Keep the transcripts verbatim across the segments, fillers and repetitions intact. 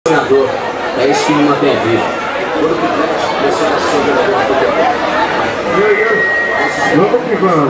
Sonhador, é isso que me mantém vivo. Quando quiser, você vai ser jogador de futebol. Vamos que vamos.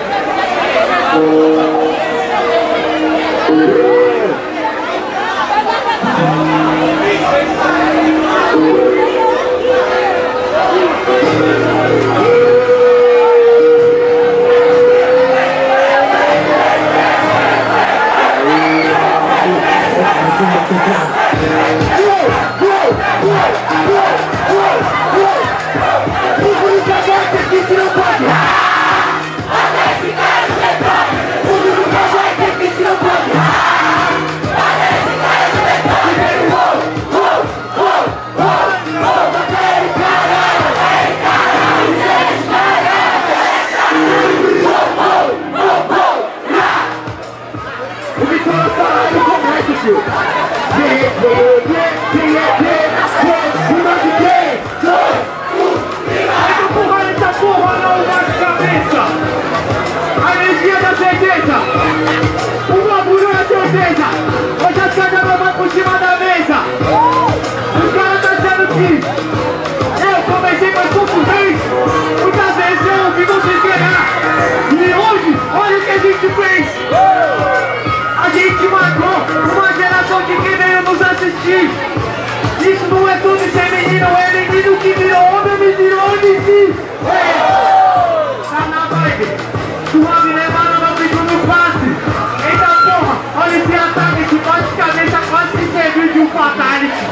Isso não é tudo ser menino, é menino que virou homem, me virou de si. Tá na vibe, suave levando meu bico no passe. Eita porra, olha esse ataque, esse bate-cabeça quase se serviu de um fatality.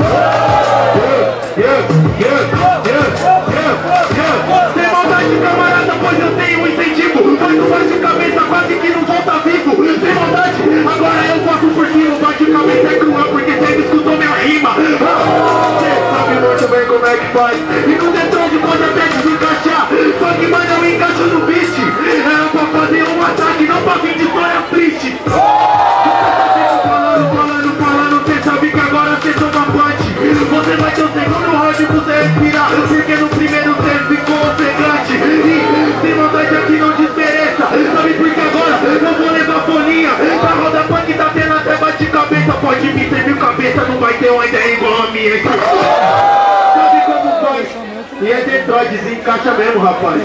Sem maldade, camarada, pois eu tenho um incentivo. Mas o bate-cabeça quase que não volta vivo. Sem maldade, agora eu faço por cima. O bate-cabeça é cruel porque sempre escutou minha rima. Cê sabe muito bem como é que faz. E com o detrás pode até desencaixar. Só que mais eu encaixo no beat. É pra fazer um ataque, não pra vir de história triste. Falando, falando, falando, cê sabe que agora cê toma punch. Você vai ter o segundo round pra você respirar. Porque no primeiro cê ficou ofegante. E sem maldade aqui não desmereça. Sabe por que agora eu vou levar folhinha. Pra roda punk tá tendo até bate-cabeça. Pode me servir cabeça, não vai ter uma ideia igual a minha. Sabe como faz? E é Detroit, desencaixa mesmo, rapaz.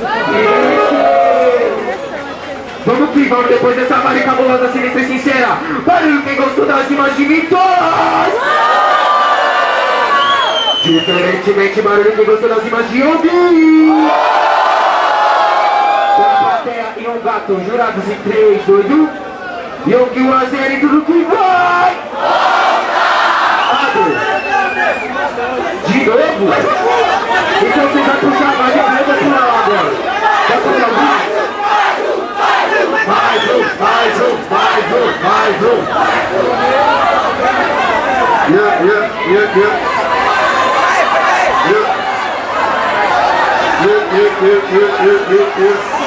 Vamos que vamos, depois dessa barra cabulosa, sinistra e sincera. Barulho quem gostou das rimas de MITOLAS. Diferentemente, barulho quem gostou das rimas de YOUNGUI. Uma plateia e um gato, jurados em três, dois, um. YOUNGUI, um a zero e tudo que vai. De novo? Então você vai puxar mais, eu vou pular lá agora. Vai puxar mais? Mais um, mais um, mais um, mais um. Yeah, yeah, yeah, yeah. Yeah. Yeah, yeah, yeah, yeah, yeah, yeah, yeah.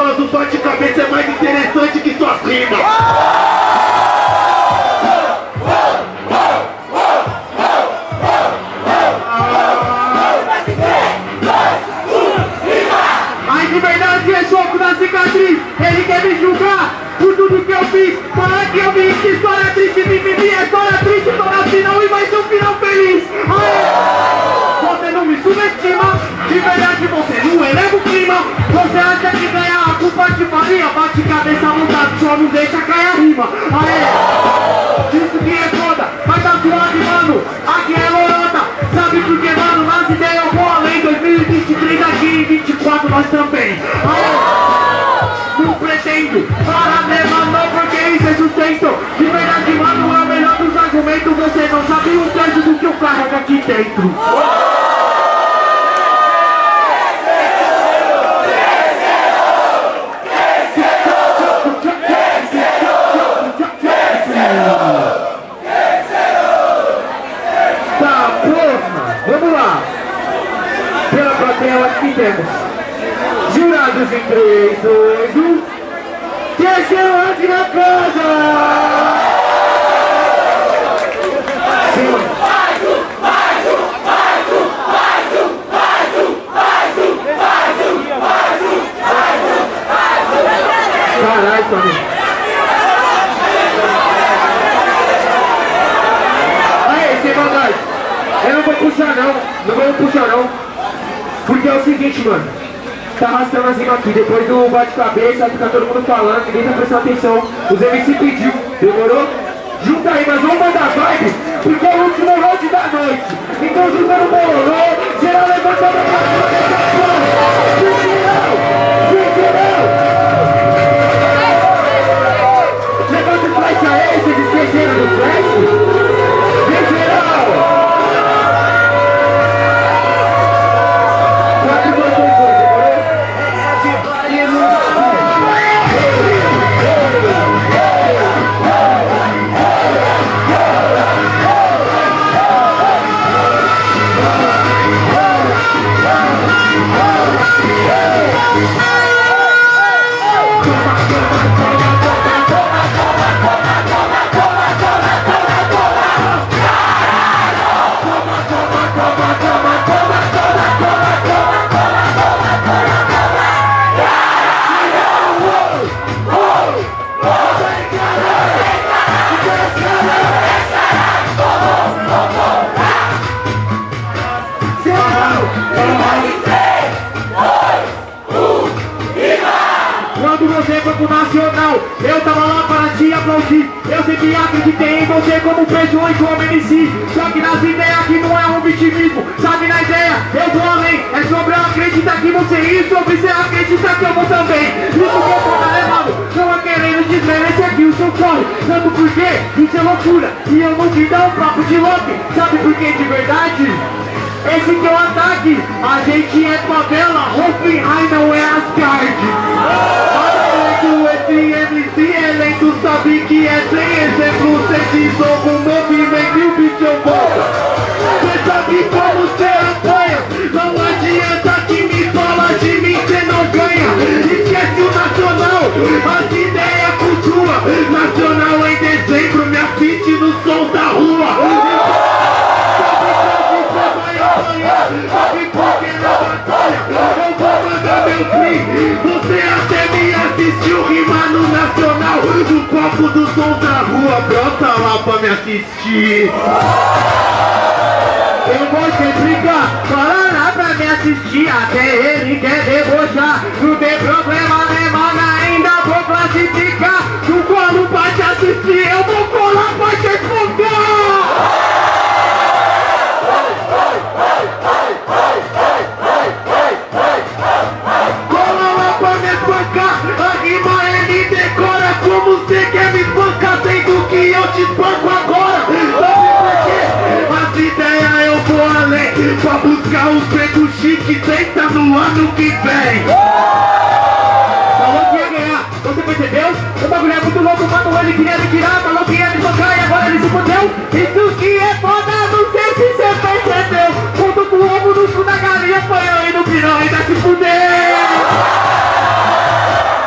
mitolas, o bate-cabeça é mais interessante que suas rimas. Ai, de verdade é soco na cicatriz. Ele quer me julgar por tudo que eu fiz. Falar que eu vi que história triste, mimimi, é história triste, tô na final e vai ser um final feliz. Ai, você não me subestima, de verdade você não eleva o clima. Você acha que ganha a culpa de farinha, bate cabeça montado, só não deixa cair a rima. Aê, isso que é foda, mas tá suave, mano, aqui é lorota. Sabe por que, mano, nas ideias eu vou além. Dois mil e vinte e três aqui em vinte e quatro nós também. Aê, não pretendo parar mesmo não, porque isso é sustento. De verdade, mano, é o melhor dos argumentos. Você não sabe um terço do que eu carrego aqui dentro. Tá, porra, vamos lá. Pela plateia aqui temos jurados em três, dois, um. Terceiro aqui na casa! Sim. Mais um, mais um, mais um, mais um, mais um, mais um, mais um, mais um, mais um, mais um. Caralho, Tony. Aí, sem maldade. Eu não vou puxar não, não vou puxar não. Porque é o seguinte, mano. Tá arrastando as rimas aqui, depois do bate-cabeça, fica todo mundo falando, ninguém tá prestando atenção. Os M C pediu, demorou? Junta aí, mas vamos mandar vibe, porque é o último round da noite. Então junta no bololô, geral levanta a mão pra cima dessa porra. Vigilão, vigilão. Levanta o flash aí, vocês esqueceram do flash? Vigilão. Nacional, eu tava lá para te aplaudir. Eu sempre acreditei em você como pessoa e como M C. Só que nas ideias aqui não é um vitimismo. Sabe, na ideia, eu vou além. É sobre eu acreditar que você ir, sobre você acreditar que eu vou também. Isso que eu tô levando, não é querendo desmerecer aqui o seu corre. Tanto porque isso é loucura e eu não te dou um papo de louco. Sabe por que de verdade? Esse que é o ataque, a gente é favela, Hoffenheim não é Asgard. Esse M C é lento, sabe que é sem exemplo. Cê desonra o movimento e o bicho volta. Cê sabe como cê apanha, não adianta que me fala de mim, cê não ganha. Esquece o nacional, as ideias cultua. Nacional em dezembro, me assiste no som da rua. Sabe por que na batalha eu vou mandar meu fim. Você até me assistiu rimar no nacional. No copo dos sons da rua, brota lá pra me assistir. Eu vou te explicar, fala lá pra me assistir. Até ele quer debochar. Não tem problema, né, mano, ainda vou classificar. No colo pra te assistir, eu vou colar pra te espancar. Cola lá pra me espancar. A rima ele decora. Como você quer me espancar, sendo que eu te espanco agora. Sabe por quê? As ideias eu vou além, pra buscar os pretos chiques. Tenta no ano que vem. Falou que ia ganhar, você percebeu? O bagulho é muito louco, mano, ele queria me tirar. Falou que ia me tocar e agora ele se fodeu. Isso que é foda, não sei se você percebeu. Conto com o ovo no cu da galinha, foi eu e no pirão ainda se fudeu.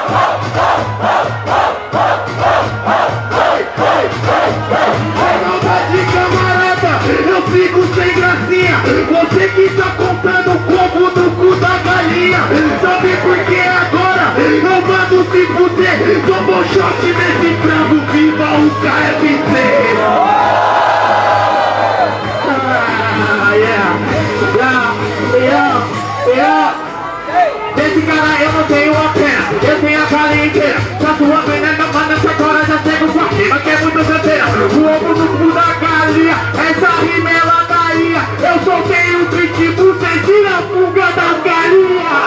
Yeah, yeah, yeah. Desse cara eu não tenho a pena, eu tenho a galinha inteira. Já tua venena, mas nessa hora já chego sua rima, que é muito canteira. O ovo no cu da galinha, essa rima é ladaria. Eu soltei o pitbull, cê tira a fuga das galinhas.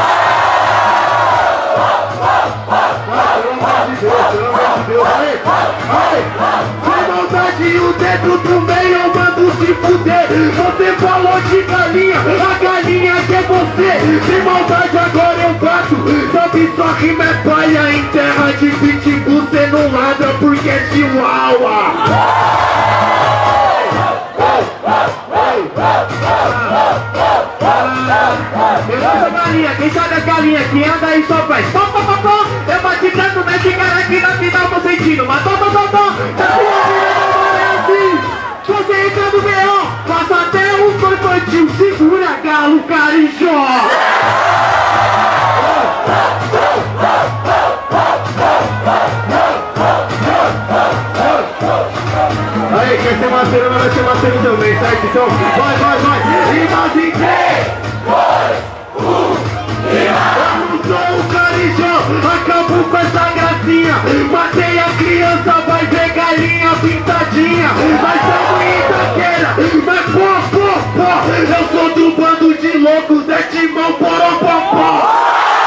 Pelo amor de Deus, pelo amor de Deus, aí, aí. Sem maldade, o dedo do meio eu mando se fuder. Você falou de galinha, a galinha que é você. Sem maldade agora eu bato, sabe sua rima é palha. Em terra de pitbull cê não ladra porque é chihuahua. Eu não sou galinha, quem sabe as galinhas que anda aí só faz pó, pó, pó, pó. Eu bati tanto nesse cara aqui na final tô sentindo, mas tó, tó, tó, tó. A sua vida não é assim. Você entra no B O, passa até o infantil. Segura galo, carijó. Aí, quer ser maceiro, não vai ser maceiro também, certo? Então, vai, vai, vai. Rimas em três, dois, um, eu não sou o carijó, acabo com essa gracinha. Matei a criança, vai ver galinha pintadinha. Nós estamos em Itaquera, mas pô, pô, pô. Eu sou do bando de loucos, é timão, poró, pó, pó.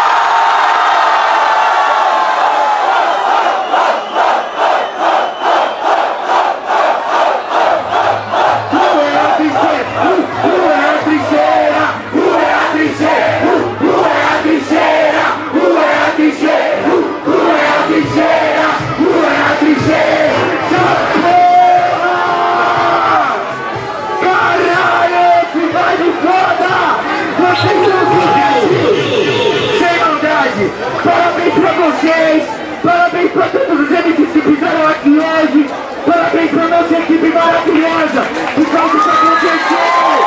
Parabéns pra vocês, parabéns pra todos os M Cs que fizeram aqui hoje, parabéns pra nossa equipe maravilhosa, por causa do que aconteceu.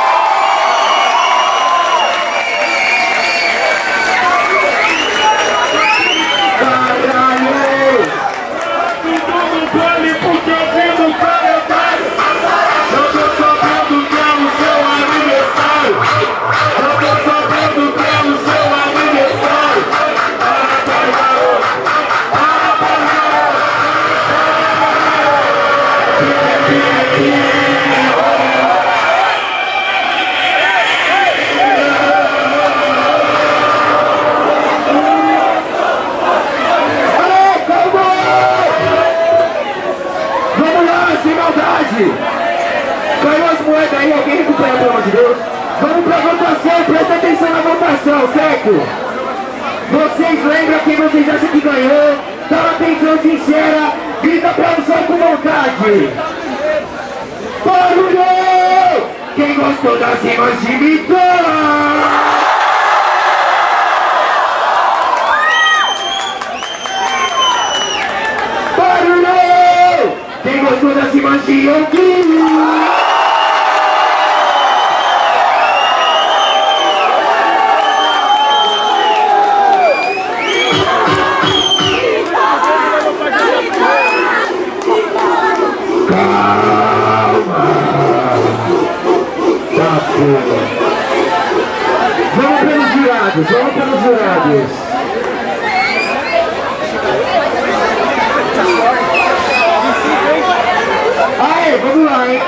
Caralho! Tudo no plano porque eu vim no calendário. Eu tô sabendo que é o seu aniversário. Eu tô sabendo que é o seu aniversário. Caiu as moedas aí, alguém recupera, pelo amor de Deus. Vamos pra votação, presta atenção na votação, certo? Vocês lembram quem vocês acham que ganhou? Dá uma atenção sincera, grita pra o sol com vontade. Barulho! Quem gostou das rimas de MITOLAS? Barulho! Quem gostou das rimas de YOUNGUI? Calma! Tá porra! Vamos pelos jurados, vamos pelos jurados! Aê, vamos lá, hein?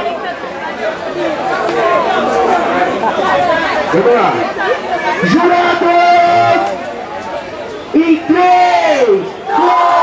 Vamos lá! Jurados! Em três, dois,